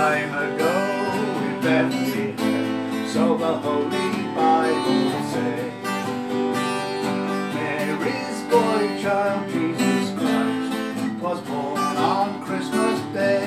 time ago in Bethlehem, so the Holy Bible say, Mary's boy child Jesus Christ was born on Christmas Day.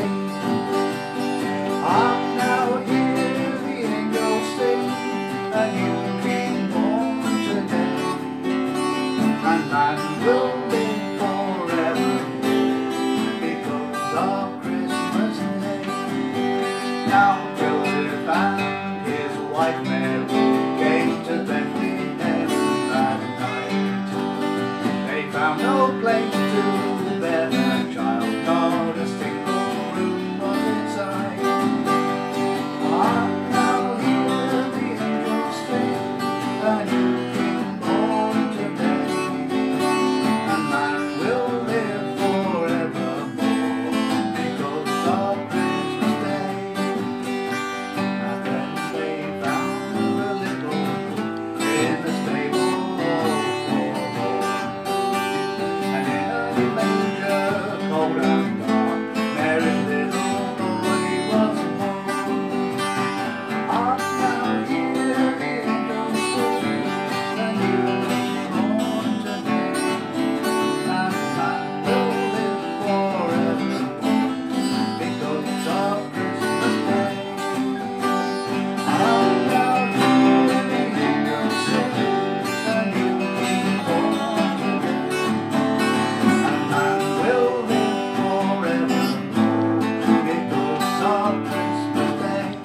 And now hear the angels sing, a new King born today, and man will live forever because of Christmas Day. Now Joseph and his wife Mary came to Bethlehem that night. They found no place to bear their child, not a single room was inside. And now hear the angels sing, a new King born today, and man will live forevermore because of Christmas Day. And then they found a little in the stable all forlorn, and in a manger cold and dark, Mary's little boy was born. And now hear the angels sing, a new King born today, and man will live forevermore because of Christmas Day. And now hear the angels sing, a new King born today, and man will live forevermore because of Christmas Day.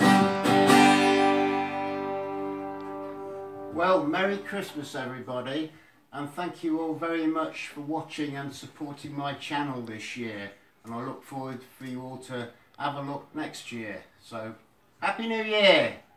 Well, Merry Christmas everybody, and thank you all very much for watching and supporting my channel this year, and I look forward for you all to have a look next year. So, Happy New Year!